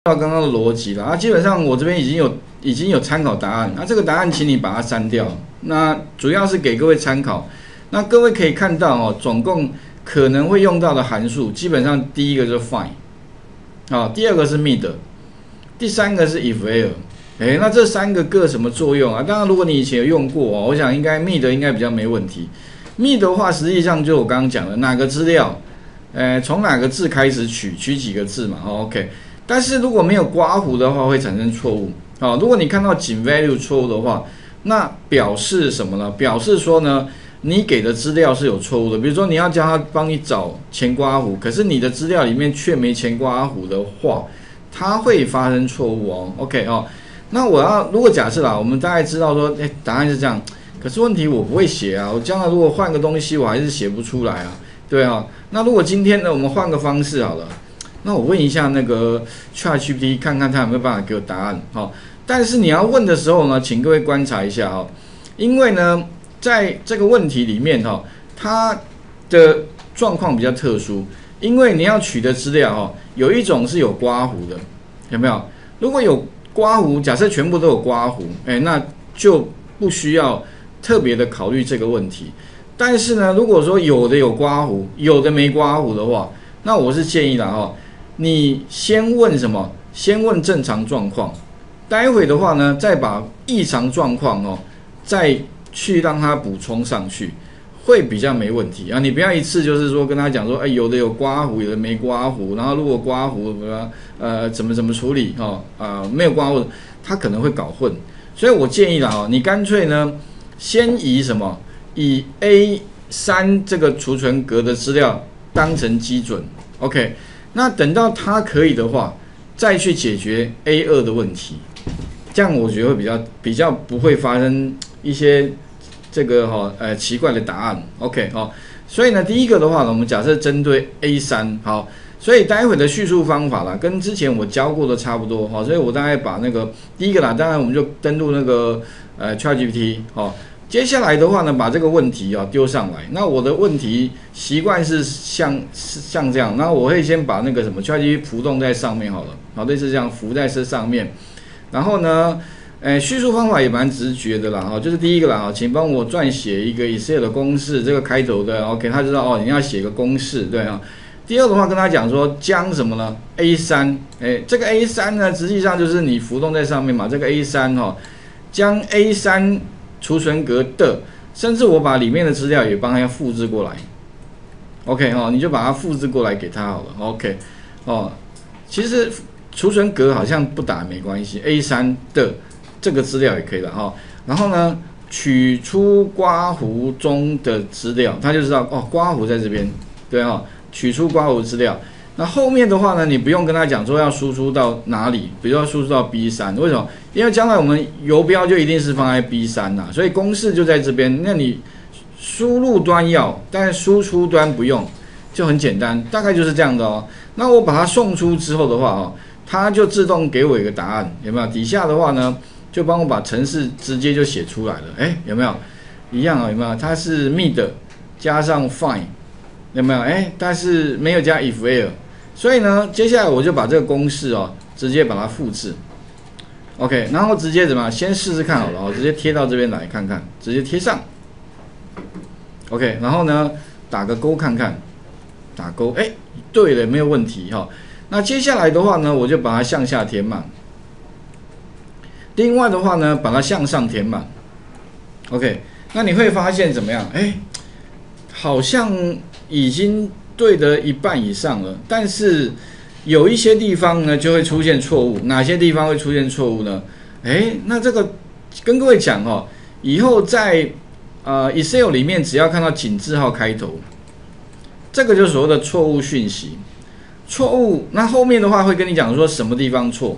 到刚刚的逻辑了啊，基本上我这边已经有参考答案，那这个答案请你把它删掉。那主要是给各位参考。那各位可以看到哦，总共可能会用到的函数，基本上第一个就是 find， 第二个是 mid， 第三个是 if_else。那这三个各什么作用啊？当然，如果你以前有用过哦，我想应该 mid 应该比较没问题。mid 的话，实际上就我刚刚讲的哪个资料，从哪个字开始取几个字嘛，OK。但是如果没有刮弧的话，会产生错误。如果你看到仅 value 错误的话，那表示什么呢？表示说呢，你给的资料是有错误的。比如说你要叫他帮你找前刮弧，可是你的资料里面却没前刮弧的话，它会发生错误哦。OK 哦，那如果假设啦，我们大概知道说，答案是这样，可是问题我不会写啊，我将来如果换个东西，我还是写不出来啊，对啊。那如果今天呢，我们换个方式好了。那我问一下那个 ChatGPT， 看看他有没有办法给我答案。但是你要问的时候呢，请各位观察一下因为呢，在这个问题里面它的状况比较特殊，因为你要取的资料有一种是有刮弧的，有没有？如果有刮弧，假设全部都有刮弧，那就不需要特别的考虑这个问题。但是呢，如果说有的有刮弧，有的没刮弧的话，那我是建议啦你先问什么？先问正常状况，待会的话呢，再把异常状况再去让它补充上去，会比较没问题啊。你不要一次就是说跟他讲说，有的有刮弧，有的没刮弧，然后如果刮弧怎么处理没有刮弧，他可能会搞混。所以我建议啦你干脆呢，先以什么？以 A3 这个储存格的资料当成基准 ，OK。那等到它可以的话，再去解决 A2 的问题，这样我觉得会比较不会发生一些这个奇怪的答案 ，OK 所以呢，第一个的话呢，我们假设针对 A3 好，所以待会的叙述方法啦，跟之前我教过的差不多所以我大概把那个第一个啦，当然我们就登录那个ChatGPT 接下来的话呢，把这个问题丢上来。那我的问题习惯是像这样，那我会先把那个什么 ChatGPT 浮动在上面好了，类似这样浮在这上面。然后呢，叙述方法也蛮直觉的啦，就是第一个啦，请帮我撰写一个 Excel 的公式，这个开头的 OK， 他知道你要写个公式，对啊。第二的话跟他讲说将什么呢 ？A3，这个 A3 呢，实际上就是你浮动在上面嘛，这个 A3 将 A3。储存格的，甚至我把里面的资料也帮他复制过来 ，OK 你就把它复制过来给他好了 ，OK 其实储存格好像不打没关系 ，A3 的这个资料也可以了然后呢，取出刮弧中的资料，他就知道刮弧在这边，对取出刮弧资料。那后面的话呢，你不用跟他讲说要输出到哪里，比如说输出到 B3， 为什么？因为将来我们游标就一定是放在 B3 啦，所以公式就在这边。那你输入端要，但是输出端不用，就很简单，大概就是这样的那我把它送出之后的话它就自动给我一个答案，有没有？底下的话呢，就帮我把程式直接就写出来了，有没有？一样有没有？它是 mid 加上 find， 有没有？但是没有加 if_else。所以呢，接下来我就把这个公式直接把它复制 ，OK， 然后直接怎么样？先试试看好了直接贴到这边来看看，直接贴上 ，OK， 然后呢打个勾看看，打勾，对了，没有问题那接下来的话呢，我就把它向下填满，另外的话呢，把它向上填满 ，OK， 那你会发现怎么样？好像已经对的一半以上了，但是有一些地方呢就会出现错误。哪些地方会出现错误呢？那这个跟各位讲以后在Excel 里面只要看到井字号开头，这个就是所谓的错误讯息。错误，那后面的话会跟你讲说什么地方错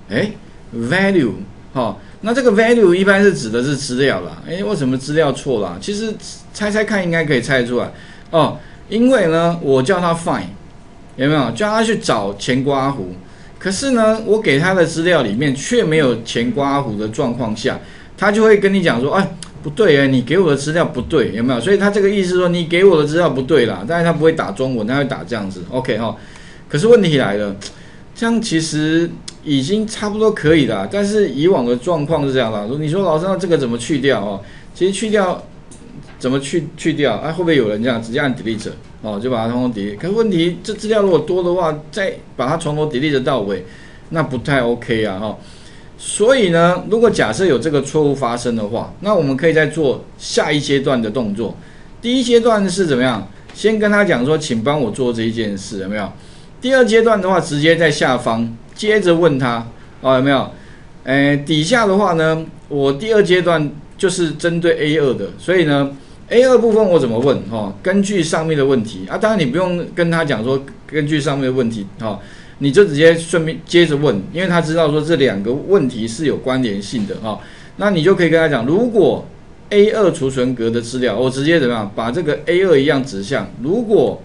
？value 那这个 value 一般是指的是资料啦。为什么资料错啦？其实猜猜看应该可以猜出来因为呢，我叫他 find， 有没有？叫他去找前刮弧，可是呢，我给他的资料里面却没有前刮弧的状况下，他就会跟你讲说，不对你给我的资料不对，有没有？所以他这个意思说你给我的资料不对啦，但是他不会打中文，他会打这样子 ，OK 可是问题来了，这样其实已经差不多可以了，但是以往的状况是这样啦。你说老师，那这个怎么去掉哦？其实去掉怎么去掉？会不会有人这样直接按 delete 哦，就把它通通 delete？可是问题这资料如果多的话，再把它从头 delete 到尾，那不太 OK 啊哈。所以呢，如果假设有这个错误发生的话，那我们可以再做下一阶段的动作。第一阶段是怎么样？先跟他讲说，请帮我做这一件事，有没有？第二阶段的话，直接在下方接着问他，有没有？底下的话呢，我第二阶段就是针对 A2 的，所以呢 ，A2 部分我怎么问？根据上面的问题啊，当然你不用跟他讲说根据上面的问题，你就直接顺便接着问，因为他知道说这两个问题是有关联性的那你就可以跟他讲，如果 A2 储存格的资料，我直接怎么样把这个 A2 一样指向，如果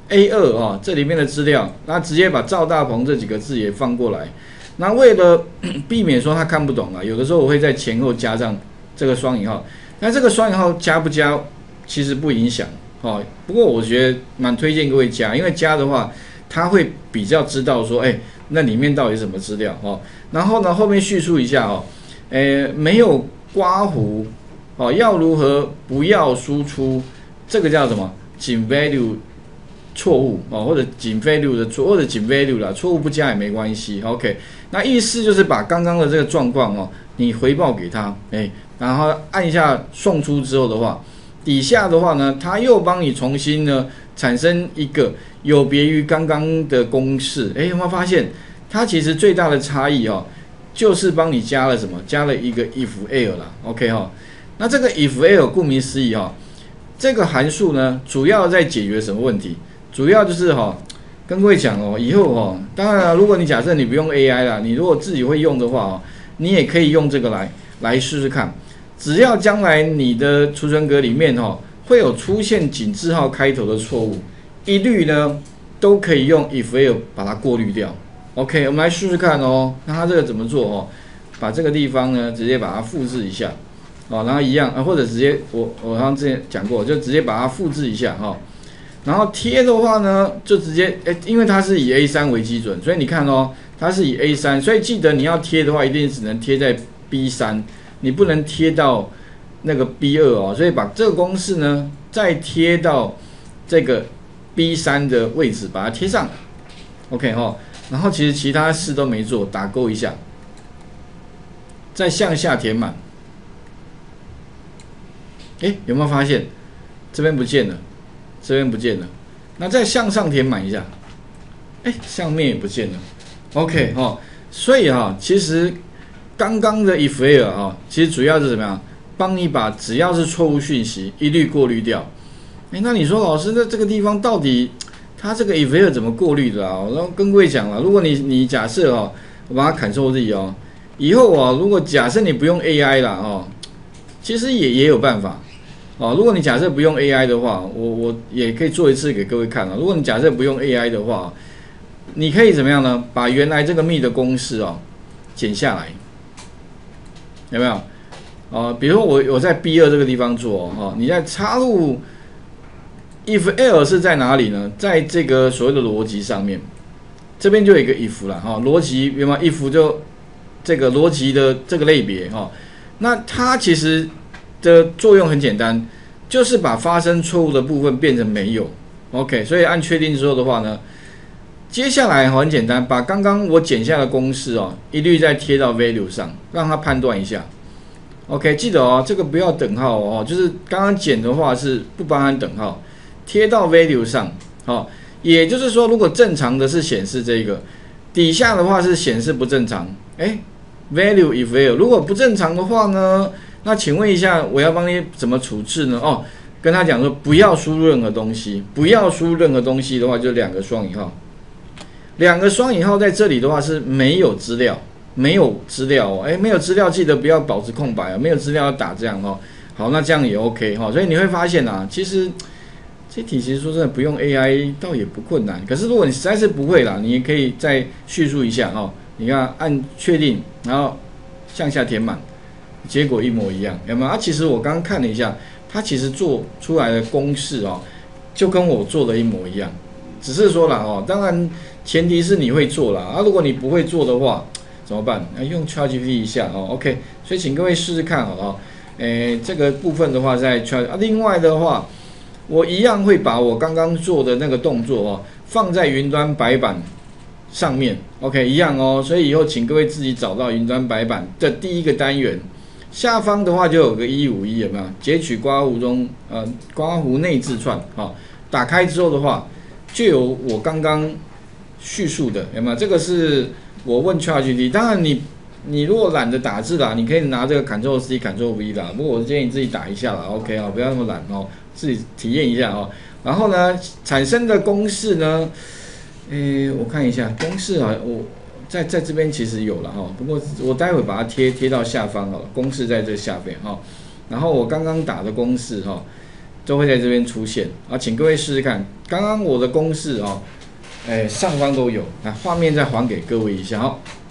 A2 这里面的资料，那直接把赵大鹏这几个字也放过来。那为了避免说他看不懂有的时候我会在前后加上这个双引号，那这个双引号加不加其实不影响不过我觉得蛮推荐各位加，因为加的话他会比较知道说那里面到底什么资料然后呢后面叙述一下没有刮胡要如何不要输出，这个叫什么仅 value 错误或者仅 value 的错，或者仅 value 啦，错误不加也没关系。OK， 那意思就是把刚刚的这个状况你回报给他，然后按一下送出之后的话，底下的话呢，他又帮你重新呢产生一个有别于刚刚的公式。有没有发现它其实最大的差异就是帮你加了什么？加了一个 if else 啦 ，OK 那这个 if else 顾名思义这个函数呢，主要在解决什么问题？主要就是跟各位讲以后当然如果你假设你不用 AI 啦，你如果自己会用的话你也可以用这个来试试看。只要将来你的储存格里面会有出现井字号开头的错误，一律呢都可以用 if else 把它过滤掉。OK， 我们来试试看那它这个怎么做把这个地方呢直接把它复制一下然后一样或者直接我好像之前讲过，就直接把它复制一下然后贴的话呢，就直接因为它是以 A3 为基准，所以你看它是以 A3， 所以记得你要贴的话，一定只能贴在 B3， 你不能贴到那个 B2所以把这个公式呢再贴到这个 B3 的位置，把它贴上 ，OK 然后其实其他事都没做，打勾一下，再向下填满。有没有发现这边不见了？这边不见了，那再向上填满一下，上面也不见了 ，OK 所以其实刚刚的 if else 其实主要是怎么样，帮你把只要是错误讯息一律过滤掉。那你说老师，那这个地方到底它这个 if else 怎么过滤的我要跟各位讲了，如果你假设我把它Ctrl Z以后如果假设你不用 AI 啦其实也有办法。如果你假设不用 AI 的话，我也可以做一次给各位看如果你假设不用 AI 的话，你可以怎么样呢？把原来这个密的公式剪下来，有没有？比如说我在 B2 这个地方做你在插入 if else 是在哪里呢？在这个所谓的逻辑上面，这边就有一个 if 啦逻辑有没有 if 就这个逻辑的这个类别那它其实的作用很简单，就是把发生错误的部分变成没有 ，OK， 所以按确定之后的话呢，接下来很简单，把刚刚我剪下的公式一律再贴到 value 上，让它判断一下 ，OK， 记得这个不要等号就是刚刚剪的话是不包含等号，贴到 value 上也就是说，如果正常的是显示这个，底下的话是显示不正常，value if else， 如果不正常的话呢？那请问一下，我要帮你怎么处置呢？跟他讲说不要输入任何东西，不要输入任何东西的话，就两个双引号。两个双引号在这里的话是没有资料，没有资料没有资料记得不要保持空白没有资料要打这样好，那这样也 OK 所以你会发现其实这题其实说真的不用 AI 倒也不困难，可是如果你实在是不会啦，你也可以再叙述一下你看按确定，然后向下填满。结果一模一样，有没有？其实我刚刚看了一下，它其实做出来的公式就跟我做的一模一样，只是说啦当然前提是你会做啦如果你不会做的话， 怎么办？用 ChatGPT 一下哦 ，OK。所以请各位试试看好了哦。这个部分的话在 另外的话，我一样会把我刚刚做的那个动作哦，放在云端白板上面 ，OK， 一样哦。所以以后请各位自己找到云端白板的第一个单元，下方的话就有个151，有没有？截取刮胡中刮胡内字串，打开之后的话，就有我刚刚叙述的，有没有？这个是我问 ChatGPT， 当然你如果懒得打字啦，你可以拿这个 Ctrl+C、Ctrl+V 啦。不过我建议自己打一下啦 ，OK 不要那么懒哦，自己体验一下哦。然后呢，产生的公式呢，我看一下公式啊，我在这边其实有了哈，不过我待会把它贴到下方好了，公式在这下边哈。然后我刚刚打的公式哈，都会在这边出现啊，请各位试试看。刚刚我的公式上方都有，画面再还给各位一下哈。